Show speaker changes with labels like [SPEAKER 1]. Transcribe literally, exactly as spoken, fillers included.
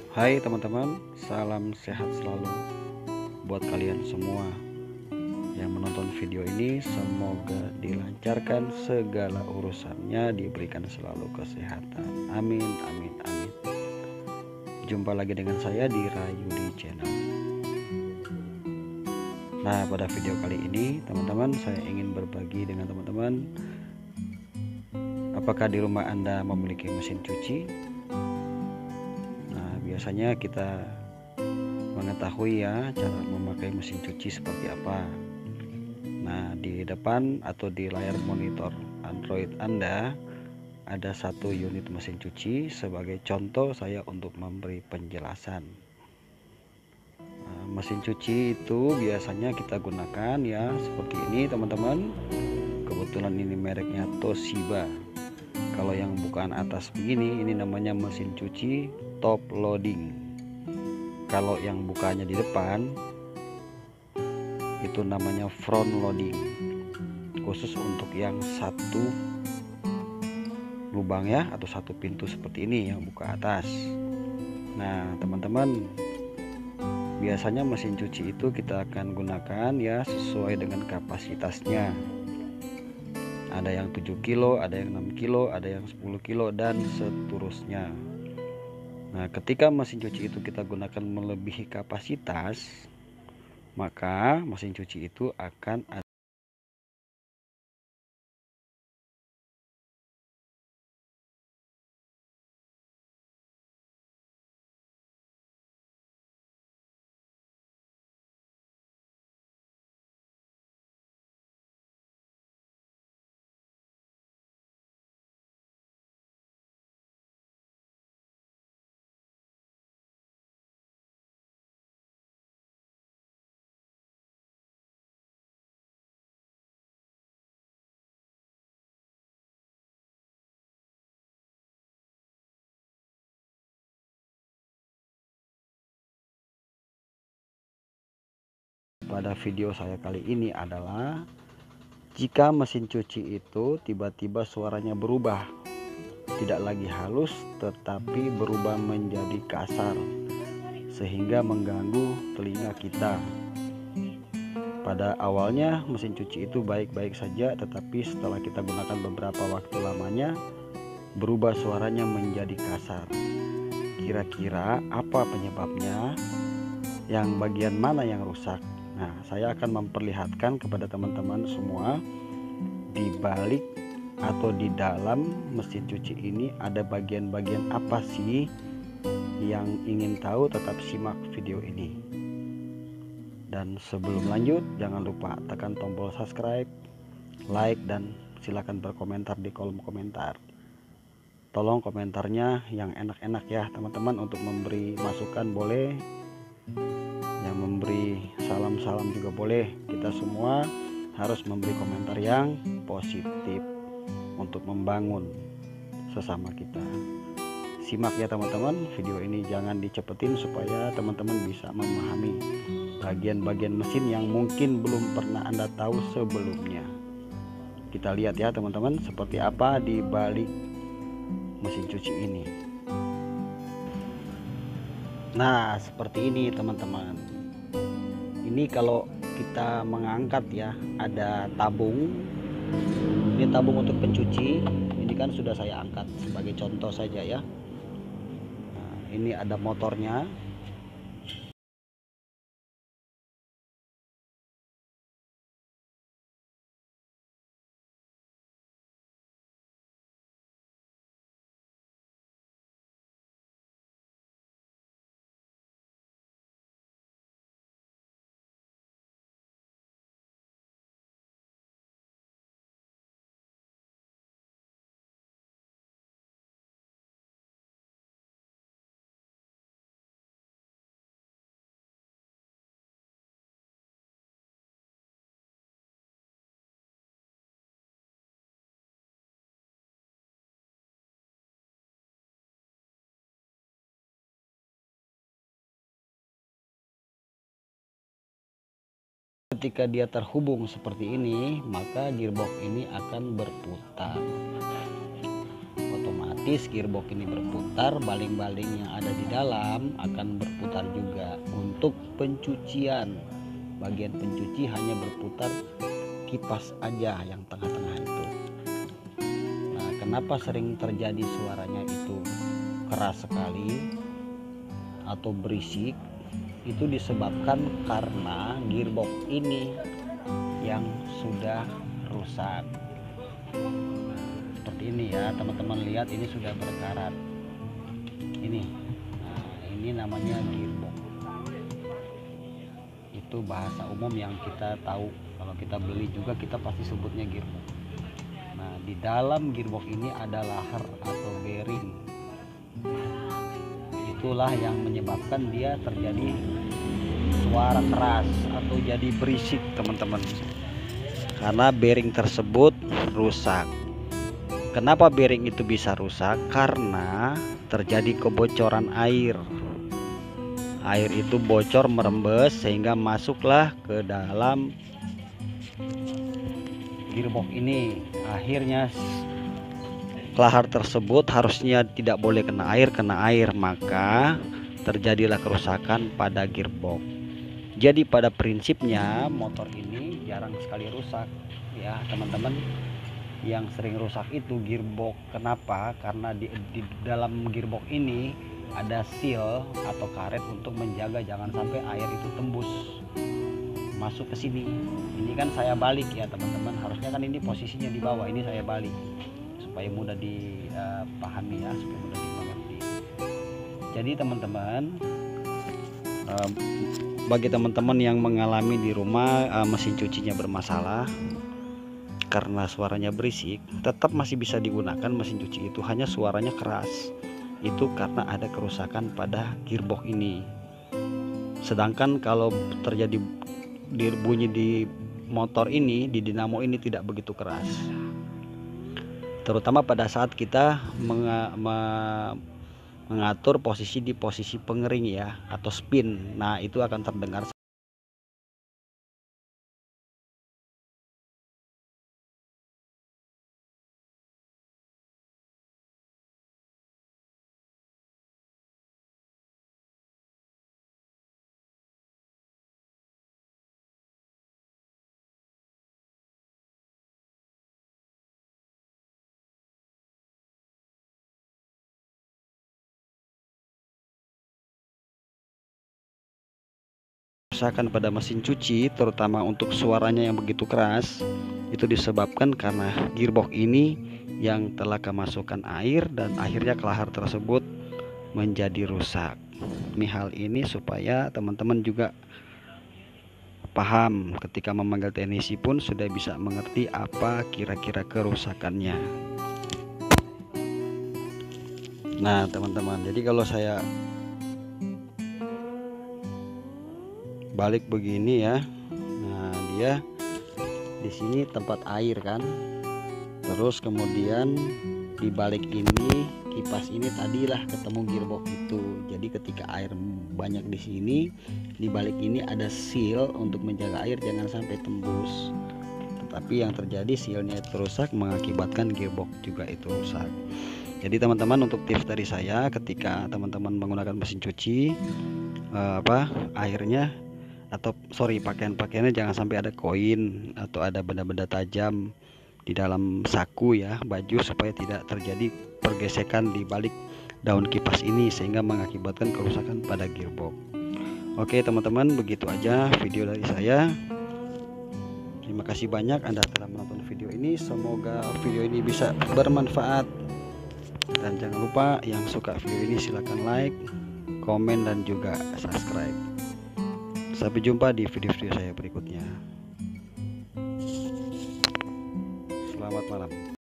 [SPEAKER 1] Hai teman-teman, salam sehat selalu buat kalian semua yang menonton video ini. Semoga dilancarkan segala urusannya, diberikan selalu kesehatan. Amin, amin, amin. Jumpa lagi dengan saya di Rayudi Channel. Nah, pada video kali ini teman-teman, saya ingin berbagi dengan teman-teman, apakah di rumah Anda memiliki mesin cuci? Nah, biasanya kita mengetahui ya cara memakai mesin cuci seperti apa. Nah, di depan atau di layar monitor Android Anda ada satu unit mesin cuci. Sebagai contoh saya untuk memberi penjelasan. Nah, mesin cuci itu biasanya kita gunakan ya seperti ini teman-teman. Kebetulan ini mereknya Toshiba. Kalau yang bukaan atas begini, ini namanya mesin cuci top loading. Kalau yang bukanya di depan, itu namanya front loading, khusus untuk yang satu lubang ya, atau satu pintu seperti ini yang buka atas. Nah teman-teman, biasanya mesin cuci itu kita akan gunakan ya sesuai dengan kapasitasnya. Ada yang tujuh kilo, ada yang enam kilo, ada yang sepuluh kilo, dan seterusnya. Nah, ketika mesin cuci itu kita gunakan melebihi kapasitas, maka mesin cuci itu akan ada pada video saya kali ini adalah jika mesin cuci itu tiba-tiba suaranya berubah, tidak lagi halus tetapi berubah menjadi kasar sehingga mengganggu telinga kita. Pada awalnya mesin cuci itu baik-baik saja, tetapi setelah kita gunakan beberapa waktu lamanya berubah suaranya menjadi kasar. Kira-kira apa penyebabnya? Yang bagian mana yang rusak? Nah, saya akan memperlihatkan kepada teman-teman semua di balik atau di dalam mesin cuci ini ada bagian-bagian apa sih. Yang ingin tahu tetap simak video ini. Dan sebelum lanjut, jangan lupa tekan tombol subscribe, like, dan silakan berkomentar di kolom komentar. Tolong komentarnya yang enak-enak ya teman-teman, untuk memberi masukan boleh, yang memberi salam-salam juga boleh. Kita semua harus memberi komentar yang positif untuk membangun sesama kita. Simak ya teman-teman, video ini jangan dicepetin supaya teman-teman bisa memahami bagian-bagian mesin yang mungkin belum pernah Anda tahu sebelumnya. Kita lihat ya teman-teman, seperti apa di balik mesin cuci ini. Nah, seperti ini teman-teman. Ini kalau kita mengangkat ya, ada tabung. Ini tabung untuk pencuci. Ini kan sudah saya angkat sebagai contoh saja ya. Nah, ini ada motornya. Ketika dia terhubung seperti ini, maka gearbox ini akan berputar. Otomatis otomatis gearbox ini berputar, baling-baling yang ada di dalam akan berputar juga. Untuk pencucian, bagian pencuci hanya berputar kipas aja yang tengah-tengah itu. Nah, kenapa sering terjadi suaranya itu keras sekali atau berisik? Itu disebabkan karena gearbox ini yang sudah rusak. Seperti ini ya teman-teman, lihat ini sudah berkarat ini. Nah, ini namanya gearbox. Itu bahasa umum yang kita tahu, kalau kita beli juga kita pasti sebutnya gearbox. Nah, di dalam gearbox ini ada lahar atau bearing. Itulah yang menyebabkan dia terjadi suara keras atau jadi berisik teman-teman, karena bearing tersebut rusak. Kenapa bearing itu bisa rusak? Karena terjadi kebocoran air. Air itu bocor merembes sehingga masuklah ke dalam gearbox ini. Akhirnya lahar tersebut harusnya tidak boleh kena air, kena air maka terjadilah kerusakan pada gearbox. Jadi pada prinsipnya motor ini jarang sekali rusak ya teman-teman. Yang sering rusak itu gearbox. Kenapa? Karena di, di dalam gearbox ini ada seal atau karet untuk menjaga jangan sampai air itu tembus masuk ke sini. Ini kan saya balik ya teman-teman, harusnya kan ini posisinya di bawah, ini saya balik supaya mudah dipahami ya, supaya mudah dimengerti. Jadi teman-teman, uh, bagi teman-teman yang mengalami di rumah uh, mesin cucinya bermasalah karena suaranya berisik, tetap masih bisa digunakan mesin cuci itu, hanya suaranya keras. Itu karena ada kerusakan pada gearbox ini. Sedangkan kalau terjadi bunyi di motor ini, di dinamo ini tidak begitu keras. Terutama pada saat kita menga mengatur posisi di posisi pengering ya, atau spin. Nah, itu akan terdengar. Kerusakan pada mesin cuci, terutama untuk suaranya yang begitu keras, itu disebabkan karena gearbox ini yang telah kemasukan air dan akhirnya kelahar tersebut menjadi rusak. Ini hal ini supaya teman-teman juga paham, ketika memanggil teknisi pun sudah bisa mengerti apa kira-kira kerusakannya. Nah teman-teman, jadi kalau saya balik begini ya, nah dia di sini tempat air kan, terus kemudian di balik ini kipas ini tadilah ketemu gearbox itu. Jadi ketika air banyak di sini, di balik ini ada seal untuk menjaga air jangan sampai tembus. Tetapi yang terjadi sealnya itu rusak, mengakibatkan gearbox juga itu rusak. Jadi teman-teman, untuk tips dari saya, ketika teman-teman menggunakan mesin cuci, eh, apa airnya atau sorry pakaian-pakaiannya jangan sampai ada koin atau ada benda-benda tajam di dalam saku ya, baju, supaya tidak terjadi pergesekan di balik daun kipas ini sehingga mengakibatkan kerusakan pada gearbox. Oke teman-teman, begitu aja video dari saya. Terima kasih banyak Anda telah menonton video ini. Semoga video ini bisa bermanfaat, dan jangan lupa yang suka video ini silahkan like, komen, dan juga subscribe. Sampai jumpa di video-video saya berikutnya. Selamat malam.